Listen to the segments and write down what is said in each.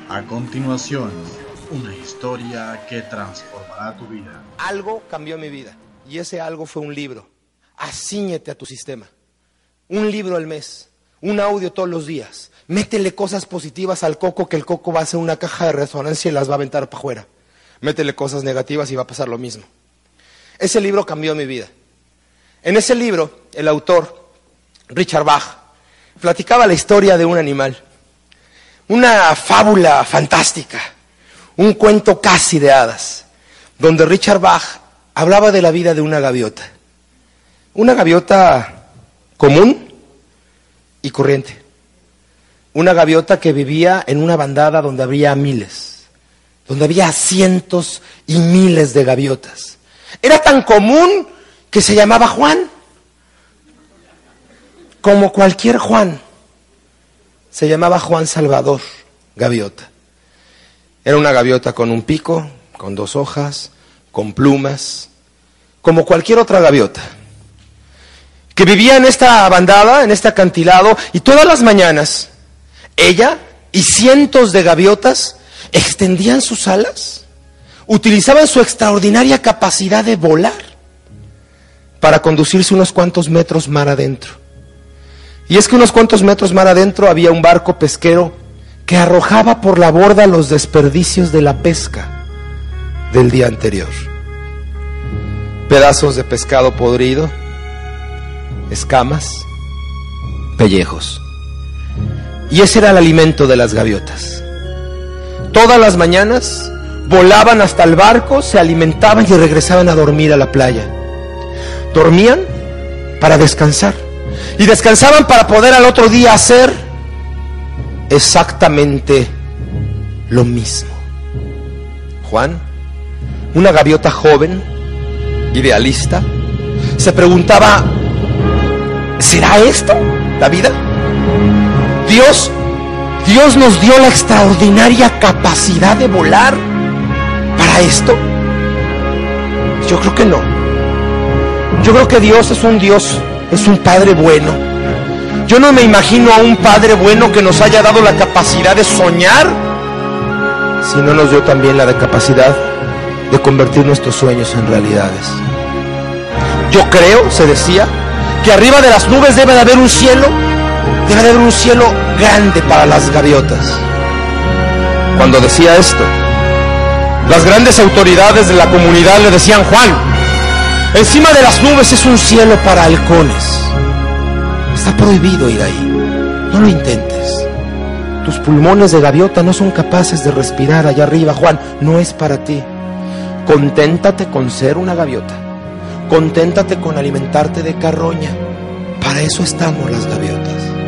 A continuación, una historia que transformará tu vida. Algo cambió mi vida y ese algo fue un libro. Acíñete a tu sistema. Un libro al mes, un audio todos los días. Métele cosas positivas al coco, que el coco va a hacer una caja de resonancia y las va a aventar para afuera. Métele cosas negativas y va a pasar lo mismo. Ese libro cambió mi vida. En ese libro, el autor, Richard Bach, platicaba la historia de un animal. Una fábula fantástica, un cuento casi de hadas, donde Richard Bach hablaba de la vida de una gaviota. Una gaviota común y corriente. Una gaviota que vivía en una bandada donde había miles, donde había cientos y miles de gaviotas. Era tan común que se llamaba Juan, como cualquier Juan. Se llamaba Juan Salvador Gaviota. Era una gaviota con un pico, con 2 hojas, con plumas, como cualquier otra gaviota, que vivía en esta bandada, en este acantilado, y todas las mañanas, ella y cientos de gaviotas extendían sus alas, utilizaban su extraordinaria capacidad de volar para conducirse unos cuantos metros mar adentro. Y es que unos cuantos metros mar adentro había un barco pesquero que arrojaba por la borda los desperdicios de la pesca del día anterior. Pedazos de pescado podrido, escamas, pellejos. Y ese era el alimento de las gaviotas. Todas las mañanas volaban hasta el barco, se alimentaban y regresaban a dormir a la playa. Dormían para descansar. Y descansaban para poder al otro día hacer exactamente lo mismo. Juan, una gaviota joven, idealista, se preguntaba: ¿será esto la vida? Dios nos dio la extraordinaria capacidad de volar para esto. Yo creo que no. Yo creo que Dios es un Padre bueno. Yo no me imagino a un Padre bueno que nos haya dado la capacidad de soñar, si no nos dio también la capacidad de convertir nuestros sueños en realidades. Yo creo, se decía, que arriba de las nubes debe de haber un cielo grande para las gaviotas. Cuando decía esto, las grandes autoridades de la comunidad le decían: Juan, encima de las nubes es un cielo para halcones. Está prohibido ir ahí. No lo intentes. Tus pulmones de gaviota no son capaces de respirar allá arriba, Juan. No es para ti. Conténtate con ser una gaviota. Conténtate con alimentarte de carroña. Para eso estamos las gaviotas.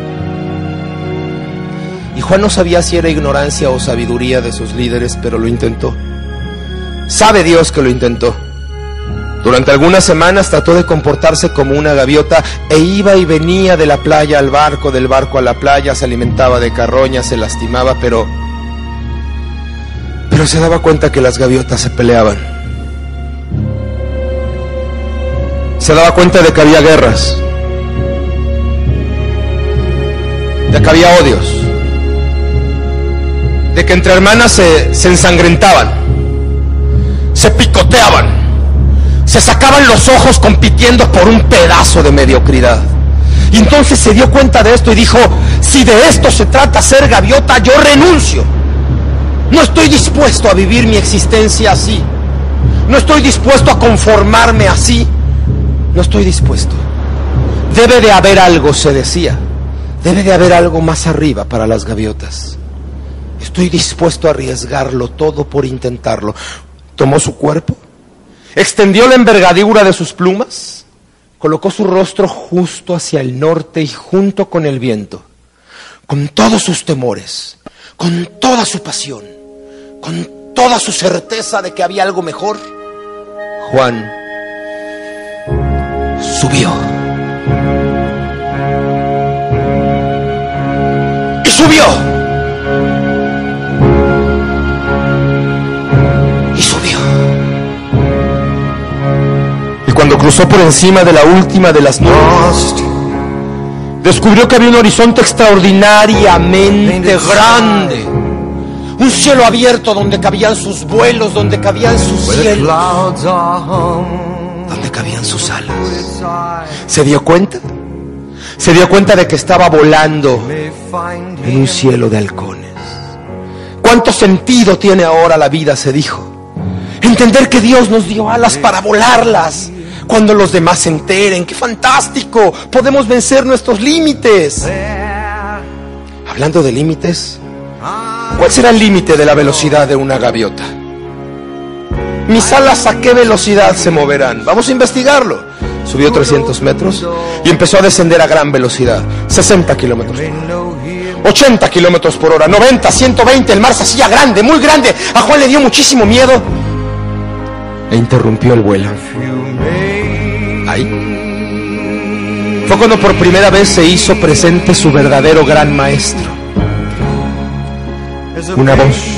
Y Juan no sabía si era ignorancia o sabiduría de sus líderes, pero lo intentó. Sabe Dios que lo intentó. Durante algunas semanas trató de comportarse como una gaviota e iba y venía de la playa al barco, del barco a la playa, se alimentaba de carroña, se lastimaba, pero se daba cuenta que las gaviotas se peleaban. Se daba cuenta de que había guerras, de que había odios, de que entre hermanas se ensangrentaban, se picoteaban, se sacaban los ojos compitiendo por un pedazo de mediocridad. Y entonces se dio cuenta de esto y dijo: si de esto se trata ser gaviota, yo renuncio. No estoy dispuesto a vivir mi existencia así. No estoy dispuesto a conformarme así. No estoy dispuesto. Debe de haber algo, se decía. Debe de haber algo más arriba para las gaviotas. Estoy dispuesto a arriesgarlo todo por intentarlo. Tomó su cuerpo, extendió la envergadura de sus plumas, colocó su rostro justo hacia el norte y junto con el viento, con todos sus temores, con toda su pasión, con toda su certeza de que había algo mejor, Juan subió. Y subió. Cuando cruzó por encima de la última de las nubes, descubrió que había un horizonte extraordinariamente grande, Un cielo abierto donde cabían sus vuelos, donde cabían sus cielos, donde cabían sus alas. ¿Se dio cuenta? Se dio cuenta de que estaba volando en un cielo de halcones. ¿Cuánto sentido tiene ahora la vida?, se dijo. Entender que Dios nos dio alas para volarlas. Cuando los demás se enteren, ¡qué fantástico! Podemos vencer nuestros límites. Hablando de límites, ¿cuál será el límite de la velocidad de una gaviota? Mis alas, ¿a qué velocidad se moverán? Vamos a investigarlo. Subió 300 metros y empezó a descender a gran velocidad. 60 kilómetros por hora, 80 kilómetros por hora, 90, 120. El mar se hacía grande, muy grande. A Juan le dio muchísimo miedo e interrumpió el vuelo. Ahí fue cuando por primera vez se hizo presente su verdadero gran maestro. Una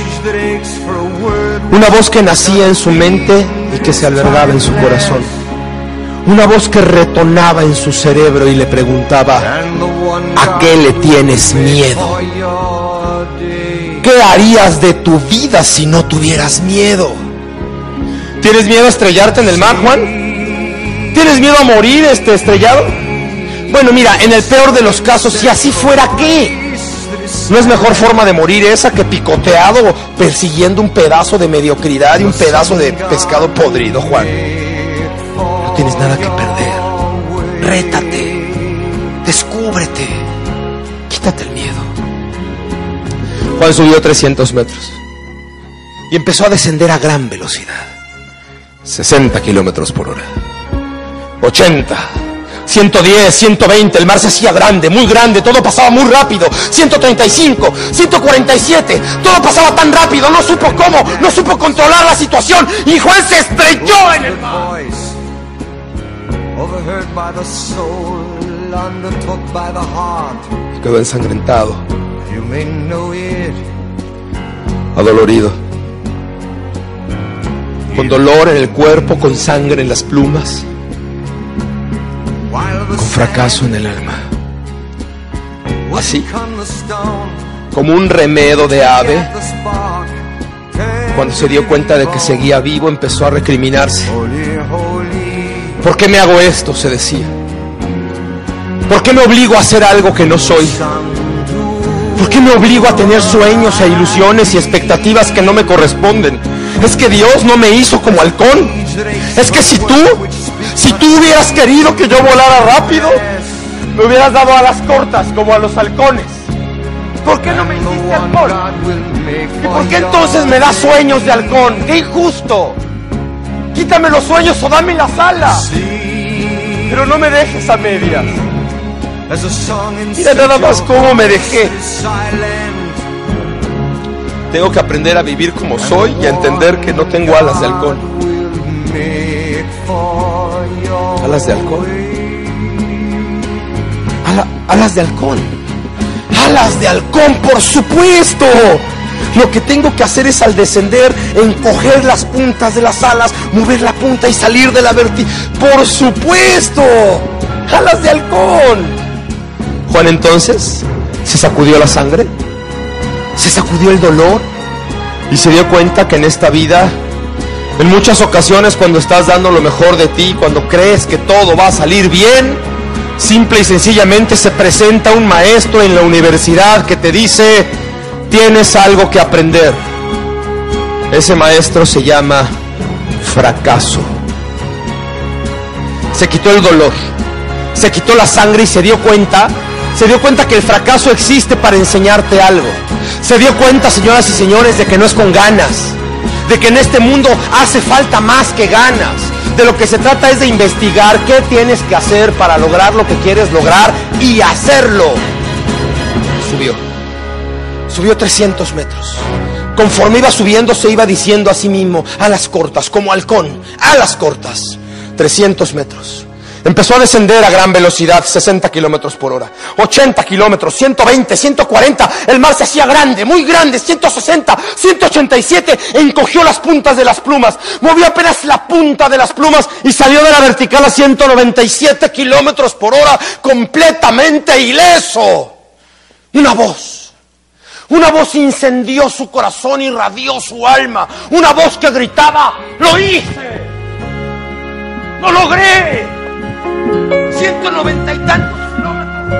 voz que nacía en su mente y que se albergaba en su corazón. Una voz que retonaba en su cerebro y le preguntaba: ¿a qué le tienes miedo? ¿Qué harías de tu vida si no tuvieras miedo? ¿Tienes miedo a estrellarte en el mar, Juan? ¿Tienes miedo a morir estrellado? Bueno, mira, en el peor de los casos, si así fuera, ¿qué? ¿No es mejor forma de morir esa que picoteado persiguiendo un pedazo de mediocridad y un pedazo de pescado podrido, Juan? No tienes nada que perder. Rétate, descúbrete, quítate el miedo. Juan subió 300 metros y empezó a descender a gran velocidad. 60 kilómetros por hora, 80, 110, 120. El mar se hacía grande, muy grande, todo pasaba muy rápido. 135, 147, todo pasaba tan rápido, no supo cómo, no supo controlar la situación y Juan se estrelló en el mar. Quedó ensangrentado, adolorido, con dolor en el cuerpo, con sangre en las plumas, con fracaso en el alma. Así, como un remedo de ave, cuando se dio cuenta de que seguía vivo, empezó a recriminarse. ¿Por qué me hago esto?, se decía. ¿Por qué me obligo a hacer algo que no soy? ¿Por qué me obligo a tener sueños e ilusiones y expectativas que no me corresponden? Es que Dios no me hizo como halcón. Es que si tú hubieras querido que yo volara rápido, me hubieras dado alas cortas como a los halcones. ¿Por qué no me hiciste halcón? ¿Y por qué entonces me das sueños de halcón? ¡Qué injusto! Quítame los sueños o dame las alas, pero no me dejes a medias. Mira nada más cómo me dejé. Tengo que aprender a vivir como soy y a entender que no tengo alas de halcón. Alas de halcón. Alas de halcón. Alas de halcón, por supuesto. Lo que tengo que hacer es, al descender, encoger las puntas de las alas, mover la punta y salir de la vertical. ¡Por supuesto! ¡Alas de halcón! Juan entonces se sacudió la sangre, se sacudió el dolor y se dio cuenta que en esta vida, en muchas ocasiones, cuando estás dando lo mejor de ti, cuando crees que todo va a salir bien, simple y sencillamente se presenta un maestro en la universidad que te dice: tienes algo que aprender. Ese maestro se llama fracaso. Se quitó el dolor, se quitó la sangre y se dio cuenta que el fracaso existe para enseñarte algo. Se dio cuenta, señoras y señores, de que no es con ganas, de que en este mundo hace falta más que ganas. De lo que se trata es de investigar qué tienes que hacer para lograr lo que quieres lograr y hacerlo. Subió 300 metros. Conforme iba subiendo, se iba diciendo a sí mismo: alas cortas, como halcón, alas cortas. 300 metros. Empezó a descender a gran velocidad, 60 kilómetros por hora, 80 kilómetros, 120, 140. El mar se hacía grande, muy grande, 160, 187. Encogió las puntas de las plumas, movió apenas la punta de las plumas y salió de la vertical a 197 kilómetros por hora, completamente ileso. Una voz Una voz incendió su corazón, irradió su alma. Una voz que gritaba: ¡lo hice! ¡Lo logré! 190 y tantos kilómetros.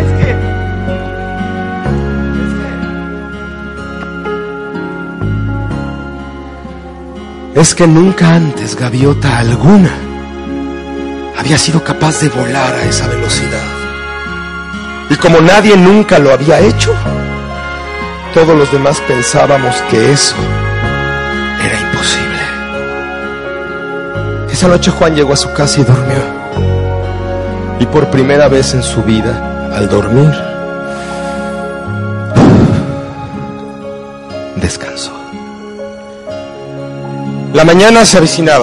Es que nunca antes gaviota alguna había sido capaz de volar a esa velocidad. Y como nadie nunca lo había hecho, todos los demás pensábamos que eso era imposible. Esa noche Juan llegó a su casa y durmió. Y por primera vez en su vida, al dormir, descansó. La mañana se avecinaba,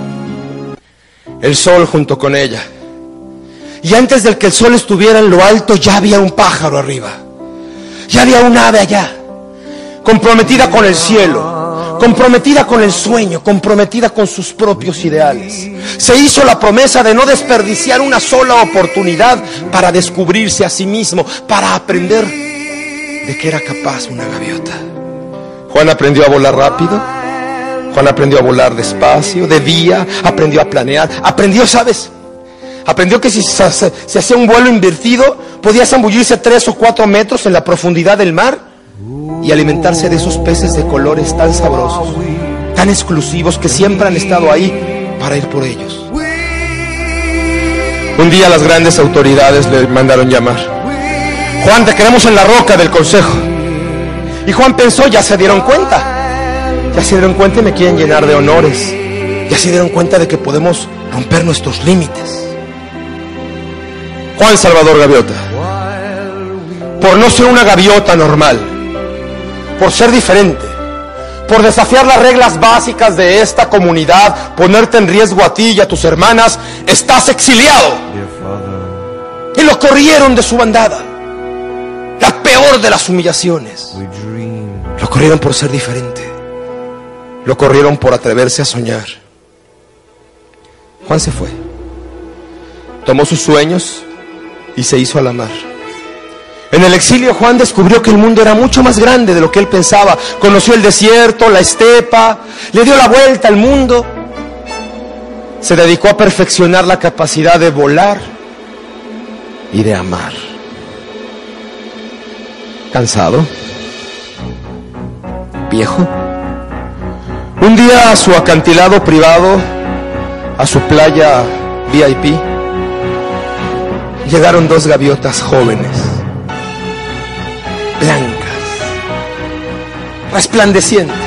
el sol junto con ella. Y antes de que el sol estuviera en lo alto, ya había un pájaro arriba. Ya había un ave allá, comprometida con el cielo, comprometida con el sueño, comprometida con sus propios ideales. Se hizo la promesa de no desperdiciar una sola oportunidad para descubrirse a sí mismo, para aprender de qué era capaz una gaviota. Juan aprendió a volar rápido. Juan aprendió a volar despacio, de día, aprendió a planear, aprendió, ¿sabes? Aprendió que si se hacía un vuelo invertido, podía zambullirse 3 o 4 metros en la profundidad del mar y alimentarse de esos peces de colores tan sabrosos, tan exclusivos, que siempre han estado ahí para ir por ellos. Un día las grandes autoridades le mandaron llamar. Juan, te queremos en la roca del consejo. Y Juan pensó, ya se dieron cuenta. Ya se dieron cuenta y me quieren llenar de honores. Ya se dieron cuenta de que podemos romper nuestros límites. Juan Salvador Gaviota, por no ser una gaviota normal, por ser diferente, por desafiar las reglas básicas de esta comunidad, ponerte en riesgo a ti y a tus hermanas, estás exiliado. Y lo corrieron de su bandada. La peor de las humillaciones. Lo corrieron por ser diferente. Lo corrieron por atreverse a soñar. Juan se fue. Tomó sus sueños y se hizo a la mar. En el exilio Juan descubrió que el mundo era mucho más grande de lo que él pensaba. Conoció el desierto, la estepa, le dio la vuelta al mundo. Se dedicó a perfeccionar la capacidad de volar y de amar. ¿Cansado? ¿Viejo? Un día a su acantilado privado, a su playa VIP, llegaron 2 gaviotas jóvenes, blancas, resplandecientes.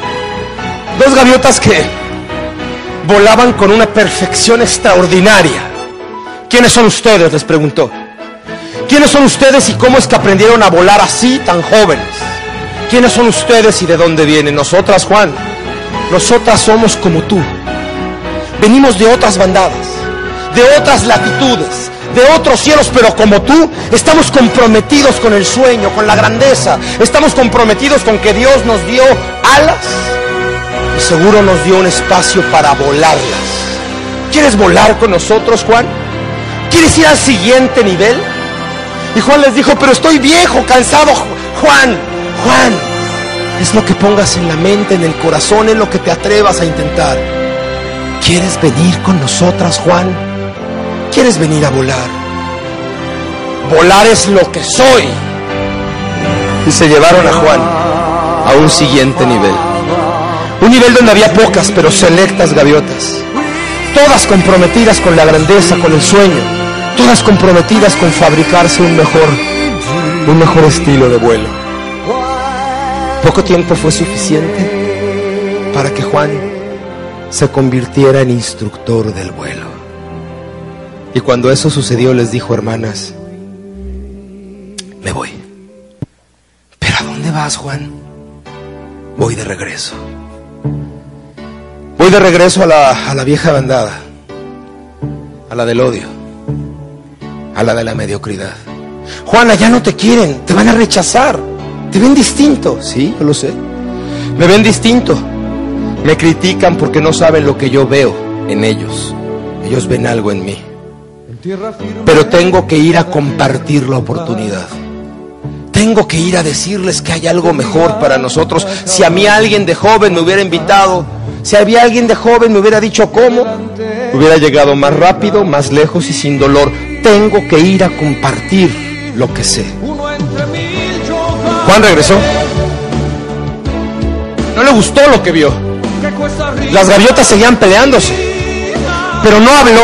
2 gaviotas que volaban con una perfección extraordinaria. ¿Quiénes son ustedes?, les preguntó. ¿Quiénes son ustedes y cómo es que aprendieron a volar así tan jóvenes? ¿Quiénes son ustedes y de dónde vienen? Nosotras, Juan, nosotras somos como tú. Venimos de otras bandadas, de otras latitudes, de otros cielos, pero como tú, estamos comprometidos con el sueño, con la grandeza. Estamos comprometidos con que Dios nos dio alas y seguro nos dio un espacio para volarlas. ¿Quieres volar con nosotros, Juan? ¿Quieres ir al siguiente nivel? Y Juan les dijo, pero estoy viejo, cansado. Juan, es lo que pongas en la mente, en el corazón, en lo que te atrevas a intentar. ¿Quieres venir con nosotras, Juan? ¿Quieres venir a volar? Volar es lo que soy. Y se llevaron a Juan a un siguiente nivel. Un nivel donde había pocas pero selectas gaviotas. Todas comprometidas con la grandeza, con el sueño. Todas comprometidas con fabricarse un mejor estilo de vuelo. Poco tiempo fue suficiente para que Juan se convirtiera en instructor del vuelo. Y cuando eso sucedió les dijo, hermanas, me voy. ¿Pero a dónde vas, Juan? Voy de regreso. Voy de regreso a la vieja bandada, a la del odio, a la de la mediocridad. Juan, allá no te quieren, te van a rechazar, te ven distinto. Sí, yo lo sé, me ven distinto. Me critican porque no saben lo que yo veo en ellos. Ellos ven algo en mí. Pero tengo que ir a compartir la oportunidad. tengo que ir a decirles que hay algo mejor para nosotros. Si a mí alguien de joven me hubiera invitado, si había alguien de joven me hubiera dicho cómo, hubiera llegado más rápido, más lejos y sin dolor. Tengo que ir a compartir lo que sé. Juan regresó. No le gustó lo que vio. Las gaviotas seguían peleándose, pero no habló,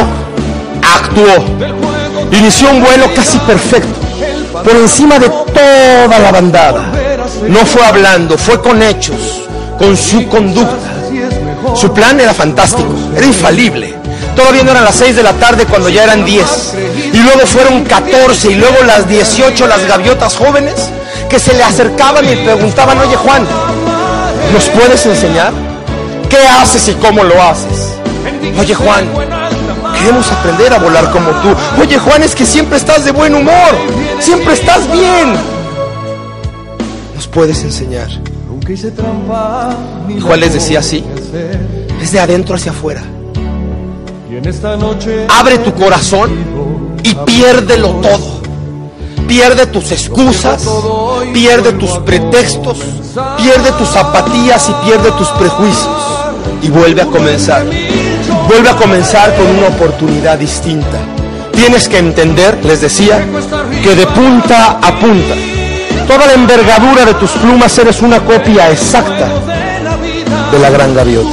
actuó. Inició un vuelo casi perfecto, por encima de toda la bandada. No fue hablando, fue con hechos, con su conducta. Su plan era fantástico, era infalible. Todavía no eran las 6 de la tarde cuando ya eran 10. Y luego fueron 14 y luego las 18 las gaviotas jóvenes que se le acercaban y preguntaban: oye Juan, ¿nos puedes enseñar? ¿Qué haces y cómo lo haces? Oye Juan, queremos aprender a volar como tú. Oye Juan, es que siempre estás de buen humor, siempre estás bien. ¿Nos puedes enseñar? Y Juan les decía así: es de adentro hacia afuera. Abre tu corazón y piérdelo todo. Pierde tus excusas, pierde tus pretextos, pierde tus apatías y pierde tus prejuicios. Y vuelve a comenzar. Vuelve a comenzar con una oportunidad distinta. Tienes que entender, les decía, que de punta a punta, toda la envergadura de tus plumas, eres una copia exacta de la gran gaviota.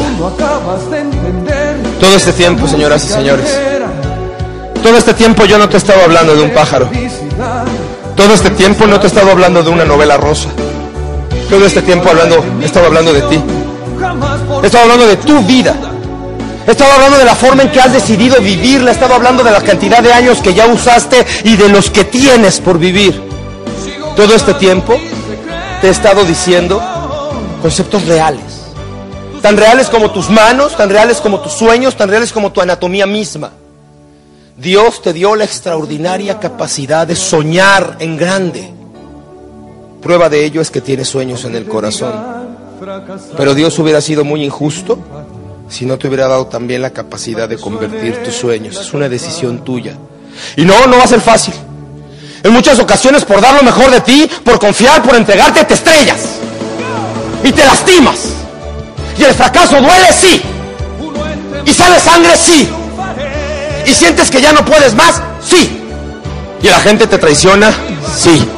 Todo este tiempo, señoras y señores, todo este tiempo yo no te he estado hablando de un pájaro. Todo este tiempo no te he estado hablando de una novela rosa. Todo este tiempo he estado hablando de ti. He estado hablando de tu vida. He estado hablando de la forma en que has decidido vivirla. He estado hablando de la cantidad de años que ya usaste y de los que tienes por vivir. Todo este tiempo te he estado diciendo conceptos reales. Tan reales como tus manos, tan reales como tus sueños, tan reales como tu anatomía misma. Dios te dio la extraordinaria capacidad de soñar en grande. Prueba de ello es que tienes sueños en el corazón. Pero Dios hubiera sido muy injusto si no te hubiera dado también la capacidad de convertir tus sueños. Es una decisión tuya. Y no va a ser fácil. En muchas ocasiones, por dar lo mejor de ti, por confiar, por entregarte, te estrellas y te lastimas. Y el fracaso duele, sí. Y sale sangre, sí. Y sientes que ya no puedes más, sí. Y la gente te traiciona, sí.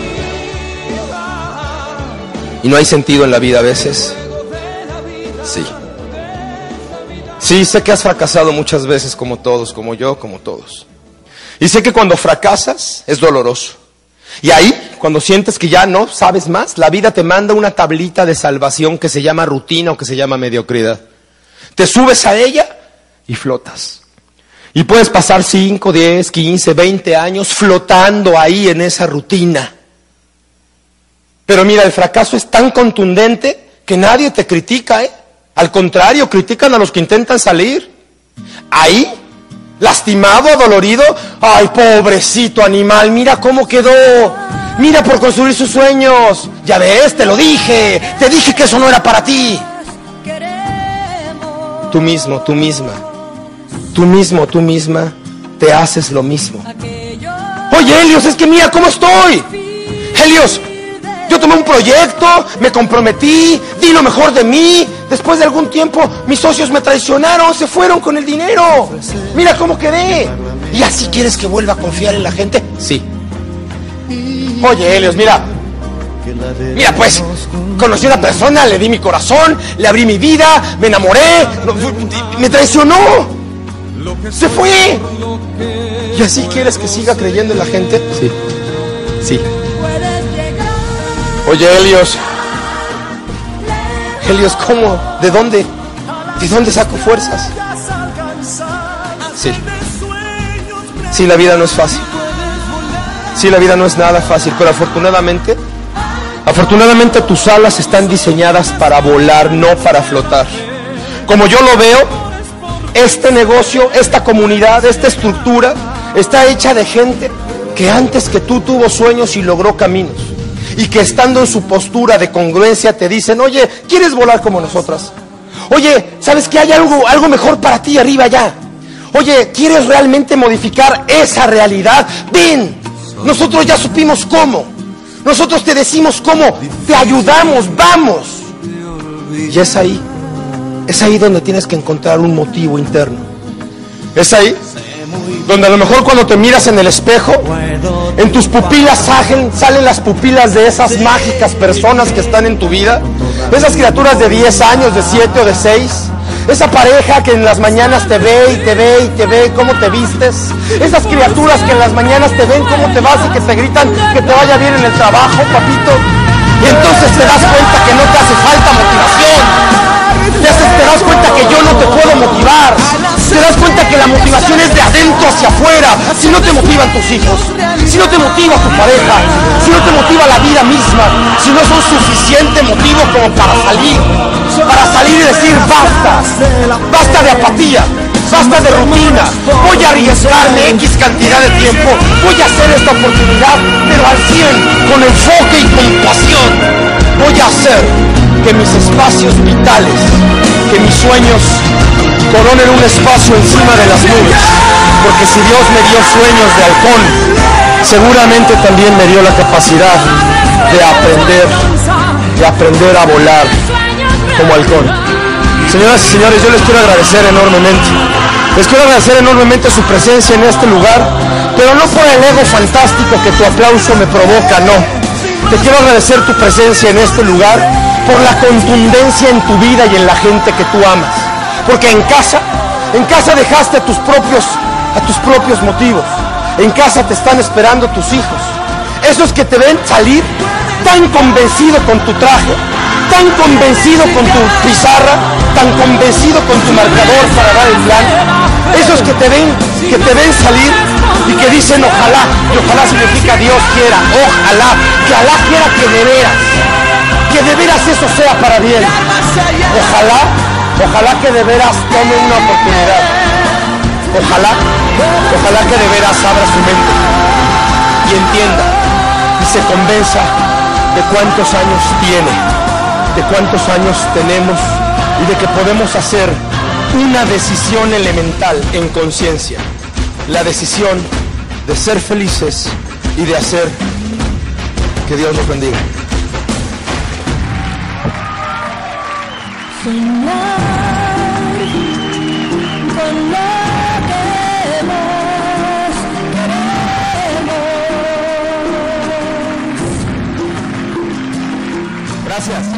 Y no hay sentido en la vida a veces, sí. Sí, sé que has fracasado muchas veces, como todos, como yo, como todos. Y sé que cuando fracasas es doloroso. Y ahí, cuando sientes que ya no sabes más, la vida te manda una tablita de salvación que se llama rutina o que se llama mediocridad. Te subes a ella y flotas. Y puedes pasar 5, 10, 15, 20 años flotando ahí en esa rutina. Pero mira, el fracaso es tan contundente que nadie te critica, ¿eh? Al contrario, critican a los que intentan salir. Ahí, lastimado, adolorido. Ay, pobrecito animal, mira cómo quedó. Mira por construir sus sueños. Ya ves, te lo dije. Te dije que eso no era para ti. Tú mismo, tú misma. Tú mismo, tú misma te haces lo mismo. Oye, Helios, es que mira cómo estoy. Helios, yo tomé un proyecto, me comprometí, di lo mejor de mí. Después de algún tiempo, mis socios me traicionaron, se fueron con el dinero. Mira cómo quedé. ¿Y así quieres que vuelva a confiar en la gente? Sí. Oye, Helios, mira, pues, conocí a una persona, le di mi corazón, le abrí mi vida, me enamoré, me traicionó. Se fue. ¿Y así quieres que siga creyendo en la gente? Sí. Sí. Oye, Helios, ¿cómo? ¿De dónde? ¿De dónde saco fuerzas? Sí. Sí, la vida no es fácil. Sí, la vida no es nada fácil, pero afortunadamente tus alas están diseñadas para volar, no para flotar. Como yo lo veo, este negocio, esta comunidad, esta estructura está hecha de gente que antes que tú tuvo sueños y logró caminos. Y que estando en su postura de congruencia te dicen: oye, ¿quieres volar como nosotras? Oye, ¿sabes que hay algo mejor para ti arriba allá? Oye, ¿quieres realmente modificar esa realidad? Ven, nosotros ya supimos cómo. Nosotros te decimos cómo, te ayudamos, vamos. Y es ahí donde tienes que encontrar un motivo interno. Es ahí donde a lo mejor cuando te miras en el espejo, en tus pupilas salen las pupilas de esas mágicas personas que están en tu vida, esas criaturas de 10 años, de 7 o de 6, esa pareja que en las mañanas te ve y te ve y te ve cómo te vistes, esas criaturas que en las mañanas te ven cómo te vas y que te gritan que te vaya bien en el trabajo, papito, y entonces te das cuenta que no te hace falta motivación. Te das cuenta que yo no te puedo motivar. Te das cuenta que la motivación es de adentro hacia afuera. Si no te motivan tus hijos, si no te motiva tu pareja, si no te motiva la vida misma, si no son suficiente motivo como para salir y decir basta de apatía, basta de rutina, voy a arriesgarme X cantidad de tiempo, voy a hacer esta oportunidad, pero al 100, con enfoque y con pasión. Voy a hacer que mis espacios vitales, que mis sueños coronen un espacio encima de las nubes, porque si Dios me dio sueños de halcón, seguramente también me dio la capacidad de aprender a volar como halcón. Señoras y señores, yo les quiero agradecer enormemente. Les quiero agradecer enormemente su presencia en este lugar, pero no por el ego fantástico que tu aplauso me provoca, no. Te quiero agradecer tu presencia en este lugar por la contundencia en tu vida y en la gente que tú amas. Porque en casa dejaste a tus propios motivos. En casa te están esperando tus hijos. Esos que te ven salir tan convencido con tu traje, tan convencido con tu pizarra, tan convencido con tu marcador para dar el plan. Esos que te ven salir y que dicen ojalá, y ojalá significa Dios quiera, ojalá, que Alá quiera que de veras eso sea para bien. Ojalá que de veras tome una oportunidad. Ojalá que de veras abra su mente y entienda y se convenza de cuántos años tiene, de cuántos años tenemos y de que podemos hacer una decisión elemental en conciencia, la decisión de ser felices y de hacer que Dios nos bendiga. Soñar con lo que más queremos. Gracias.